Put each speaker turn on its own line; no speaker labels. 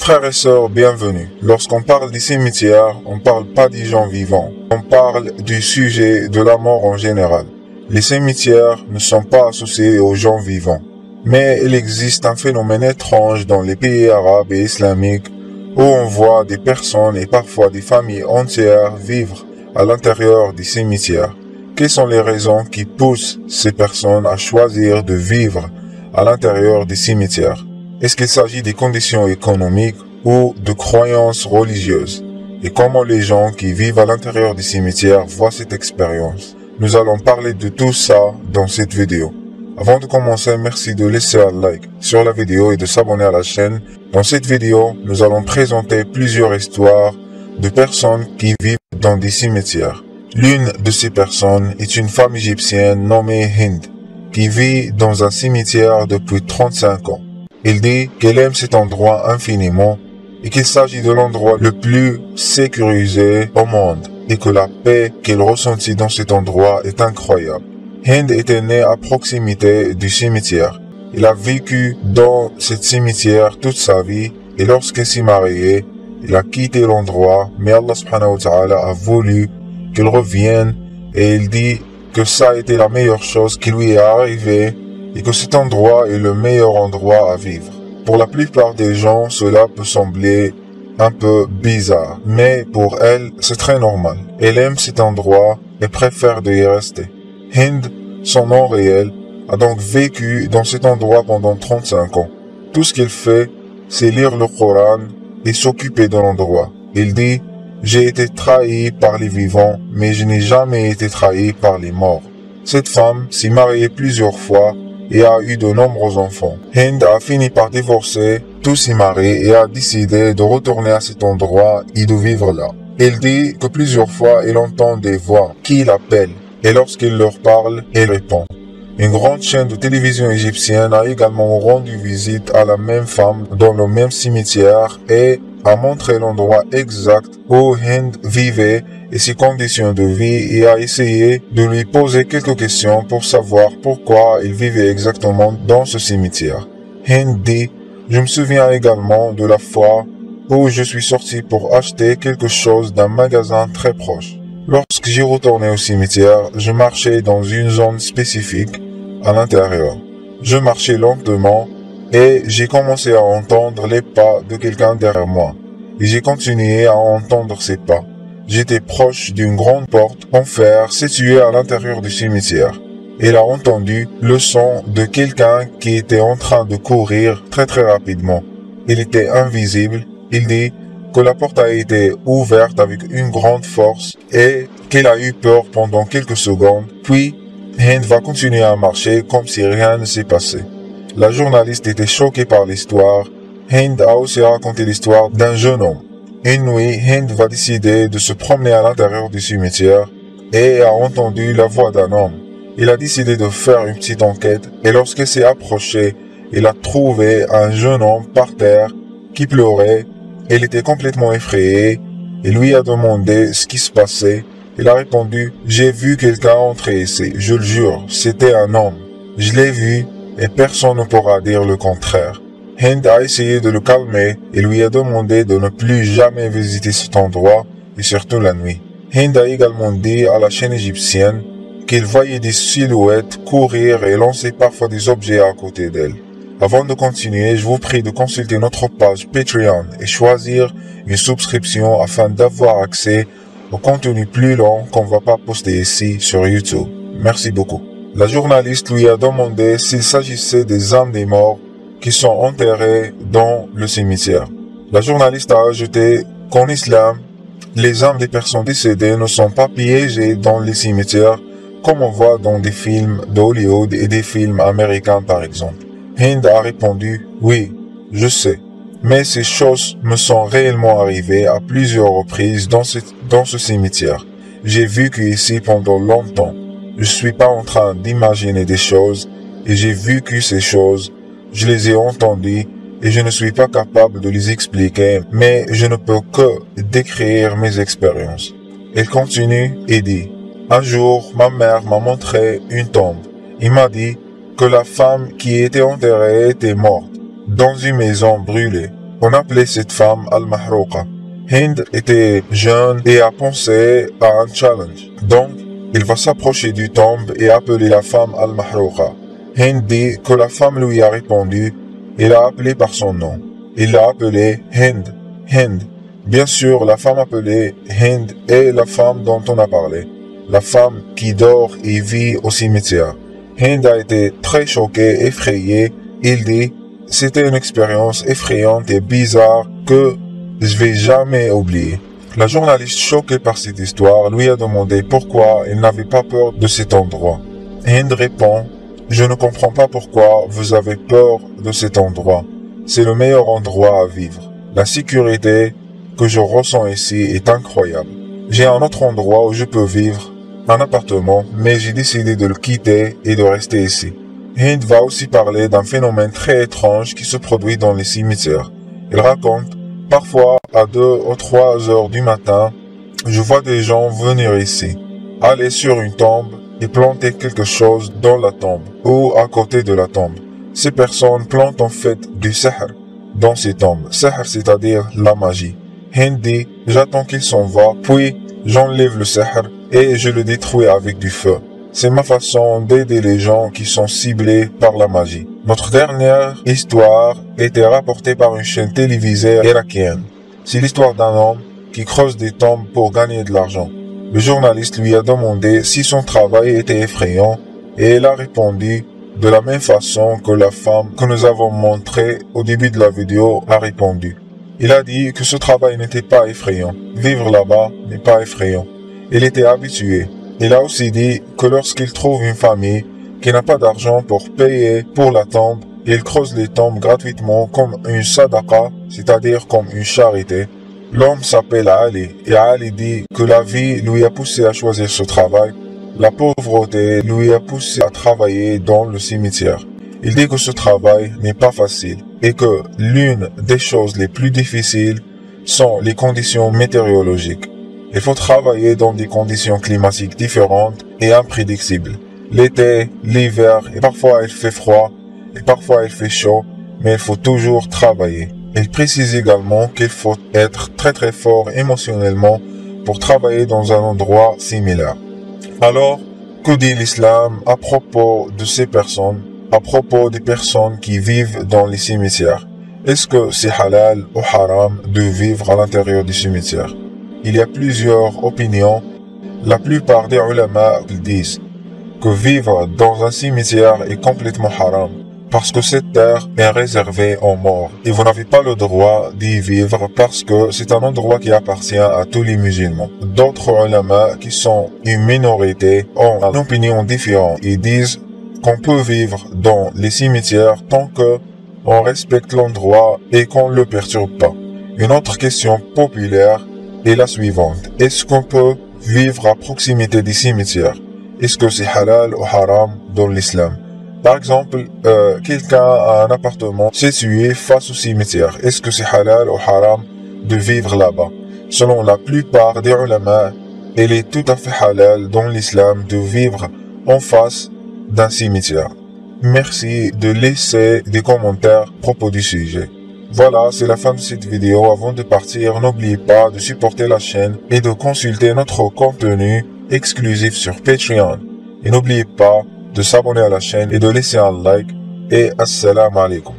Frères et sœurs, bienvenue. Lorsqu'on parle des cimetières, on ne parle pas des gens vivants. On parle du sujet de la mort en général. Les cimetières ne sont pas associés aux gens vivants. Mais il existe un phénomène étrange dans les pays arabes et islamiques où on voit des personnes et parfois des familles entières vivre à l'intérieur des cimetières. Quelles sont les raisons qui poussent ces personnes à choisir de vivre à l'intérieur des cimetières? Est-ce qu'il s'agit des conditions économiques ou de croyances religieuses? Et comment les gens qui vivent à l'intérieur des cimetières voient cette expérience? Nous allons parler de tout ça dans cette vidéo. Avant de commencer, merci de laisser un like sur la vidéo et de s'abonner à la chaîne. Dans cette vidéo, nous allons présenter plusieurs histoires de personnes qui vivent dans des cimetières. L'une de ces personnes est une femme égyptienne nommée Hind, qui vit dans un cimetière depuis 35 ans. Elle dit qu'elle aime cet endroit infiniment et qu'il s'agit de l'endroit le plus sécurisé au monde et que la paix qu'elle ressentit dans cet endroit est incroyable. Hind était née à proximité du cimetière. Elle a vécu dans ce cimetière toute sa vie et lorsqu'elle s'est mariée, elle a quitté l'endroit, mais Allah subhanahu wa ta'ala a voulu qu'elle revienne et elle dit que ça a été la meilleure chose qui lui est arrivée et que cet endroit est le meilleur endroit à vivre. Pour la plupart des gens, cela peut sembler un peu bizarre, mais pour elle, c'est très normal. Elle aime cet endroit et préfère de y rester. Hind, son nom réel, a donc vécu dans cet endroit pendant 35 ans. Tout ce qu'elle fait, c'est lire le Coran et s'occuper de l'endroit. Il dit « J'ai été trahi par les vivants, mais je n'ai jamais été trahi par les morts. » Cette femme s'est mariée plusieurs fois et a eu de nombreux enfants. Hind a fini par divorcer tous ses maris et a décidé de retourner à cet endroit et de vivre là. Elle dit que plusieurs fois elle entend des voix qui l'appellent et lorsqu'il leur parle, elle répond. Une grande chaîne de télévision égyptienne a également rendu visite à la même femme dans le même cimetière et a montré l'endroit exact où Hind vivait et ses conditions de vie et a essayé de lui poser quelques questions pour savoir pourquoi il vivait exactement dans ce cimetière. Hind dit « Je me souviens également de la fois où je suis sorti pour acheter quelque chose d'un magasin très proche. Lorsque j'ai retourné au cimetière, je marchais dans une zone spécifique à l'intérieur. Je marchais lentement et j'ai commencé à entendre les pas de quelqu'un derrière moi. Et j'ai continué à entendre ces pas. J'étais proche d'une grande porte en fer située à l'intérieur du cimetière. Elle a entendu le son de quelqu'un qui était en train de courir très rapidement. Il était invisible. Il dit que la porte a été ouverte avec une grande force et qu'elle a eu peur pendant quelques secondes. Puis, Hind va continuer à marcher comme si rien ne s'est passé. La journaliste était choquée par l'histoire. Hind a aussi raconté l'histoire d'un jeune homme. Une nuit, Hind va décider de se promener à l'intérieur du cimetière et a entendu la voix d'un homme. Il a décidé de faire une petite enquête et lorsqu'elle s'est approchée, il a trouvé un jeune homme par terre qui pleurait. Elle était complètement effrayée et lui a demandé ce qui se passait. Il a répondu « J'ai vu quelqu'un entrer ici, je le jure, c'était un homme. Je l'ai vu et personne ne pourra dire le contraire. » Hind a essayé de le calmer et lui a demandé de ne plus jamais visiter cet endroit et surtout la nuit. Hind a également dit à la chaîne égyptienne qu'il voyait des silhouettes courir et lancer parfois des objets à côté d'elle. Avant de continuer, je vous prie de consulter notre page Patreon et choisir une souscription afin d'avoir accès au contenu plus long qu'on ne va pas poster ici sur YouTube. Merci beaucoup. La journaliste lui a demandé s'il s'agissait des âmes des morts qui sont enterrés dans le cimetière. La journaliste a ajouté qu'en islam, les âmes des personnes décédées ne sont pas piégées dans les cimetières comme on voit dans des films d'Hollywood et des films américains par exemple. Hind a répondu « Oui, je sais, mais ces choses me sont réellement arrivées à plusieurs reprises dans ce cimetière. J'ai vécu ici pendant longtemps. Je suis pas en train d'imaginer des choses et j'ai vécu ces choses. Je les ai entendues et je ne suis pas capable de les expliquer, mais je ne peux que décrire mes expériences. » Elle continue et dit « Un jour, ma mère m'a montré une tombe. Il m'a dit que la femme qui était enterrée était morte dans une maison brûlée. On appelait cette femme Al-Mahrouqa. Hind était jeune et a pensé à un challenge. Donc, il va s'approcher du tombe et appeler la femme Al-Mahrouqa. Hind dit que la femme lui a répondu et l'a appelé par son nom. Il l'a appelée Hind. Hind. Bien sûr, la femme appelée Hind est la femme dont on a parlé. La femme qui dort et vit au cimetière. Hind a été très choquée, effrayée. Il dit, c'était une expérience effrayante et bizarre que je vais jamais oublier. La journaliste choquée par cette histoire lui a demandé pourquoi il n'avait pas peur de cet endroit. Hind répond, je ne comprends pas pourquoi vous avez peur de cet endroit. C'est le meilleur endroit à vivre. La sécurité que je ressens ici est incroyable. J'ai un autre endroit où je peux vivre, un appartement, mais j'ai décidé de le quitter et de rester ici. Hind va aussi parler d'un phénomène très étrange qui se produit dans les cimetières. Il raconte, parfois à 2 ou 3 heures du matin, je vois des gens venir ici, aller sur une tombe et planter quelque chose dans la tombe ou à côté de la tombe. Ces personnes plantent en fait du sihr dans ces tombes. Sihr, c'est-à-dire la magie. Hind dit, j'attends qu'il s'en va, puis j'enlève le sihr et je le détruis avec du feu. C'est ma façon d'aider les gens qui sont ciblés par la magie. Notre dernière histoire était rapportée par une chaîne télévisée irakienne. C'est l'histoire d'un homme qui creuse des tombes pour gagner de l'argent. Le journaliste lui a demandé si son travail était effrayant et il a répondu de la même façon que la femme que nous avons montrée au début de la vidéo a répondu. Il a dit que ce travail n'était pas effrayant. Vivre là-bas n'est pas effrayant. Il était habitué. Il a aussi dit que lorsqu'il trouve une famille qui n'a pas d'argent pour payer pour la tombe, il creuse les tombes gratuitement comme une sadaqa, c'est-à-dire comme une charité. L'homme s'appelle Ali et Ali dit que la vie lui a poussé à choisir ce travail. La pauvreté lui a poussé à travailler dans le cimetière. Il dit que ce travail n'est pas facile et que l'une des choses les plus difficiles sont les conditions météorologiques. Il faut travailler dans des conditions climatiques différentes et imprédictibles. L'été, l'hiver, et parfois il fait froid, et parfois il fait chaud, mais il faut toujours travailler. Il précise également qu'il faut être très fort émotionnellement pour travailler dans un endroit similaire. Alors, que dit l'islam à propos de ces personnes, à propos des personnes qui vivent dans les cimetières? Est-ce que c'est halal ou haram de vivre à l'intérieur du cimetière? Il y a plusieurs opinions. La plupart des ulama disent que vivre dans un cimetière est complètement haram parce que cette terre est réservée aux morts et vous n'avez pas le droit d'y vivre parce que c'est un endroit qui appartient à tous les musulmans. D'autres ulama qui sont une minorité ont une opinion différente et disent qu'on peut vivre dans les cimetières tant que on respecte l'endroit et qu'on ne le perturbe pas. Une autre question populaire est la suivante. Est-ce qu'on peut vivre à proximité des cimetières? Est-ce que c'est halal ou haram dans l'islam? Par exemple, quelqu'un a un appartement situé face au cimetière. Est-ce que c'est halal ou haram de vivre là-bas? Selon la plupart des ulama, il est tout à fait halal dans l'islam de vivre en face d'un cimetière. Merci de laisser des commentaires à propos du sujet. Voilà, c'est la fin de cette vidéo. Avant de partir, n'oubliez pas de supporter la chaîne et de consulter notre contenu exclusif sur Patreon. Et n'oubliez pas de s'abonner à la chaîne et de laisser un like. Et assalamu alaikum.